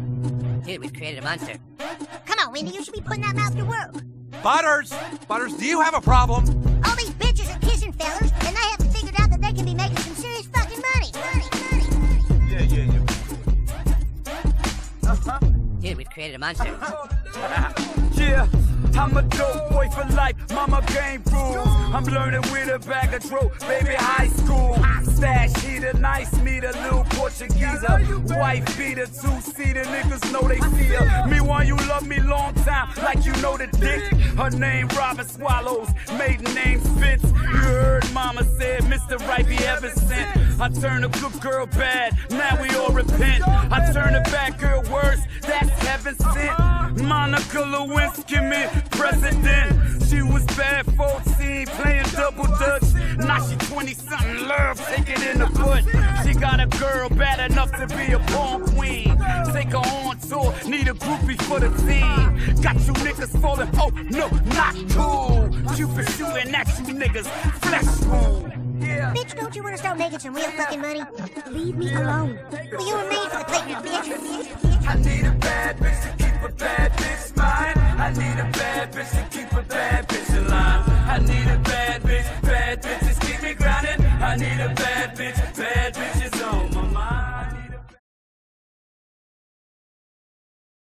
Dude, we've created a monster. Come on, Wendy, you should be putting that mouth to work. Butters, do you have a problem? All these bitches are kissing fellers, and they haven't figured out that they can be making some serious fucking money. Yeah. Dude, we've created a monster. Yeah, I'm a dope boy for life, mama game rules. I'm learning with a bag of dope, baby high school. Stash heater, nice meter, little Portugueser. Wife beater, two-seater, niggas know they see her. Me want you love me long time, like you know the dick. Her name Robin Swallows, maiden name Spitz. You heard mama said Mr. Right be ever sent. I turn a good girl bad, now we all repent. I turn a bad girl worse, that's heaven sent. Monica Lewinsky, me president. She was bad 14, playing double dutch. Now she 20-something, love, take it in the butt. She got a girl bad enough to be a porn queen. Take her on tour, need a groupie for the team. Got you niggas falling, oh no, not cool. Cupid shooting at you niggas, flesh wound. Yeah. Bitch, don't you want to start making some real fucking money? Leave me alone. Well, you were made for the playground, bitch. I need a bad bitch to keep a bad bitch mine. I need a bad bitch to keep a bad bitch alive. I need a bad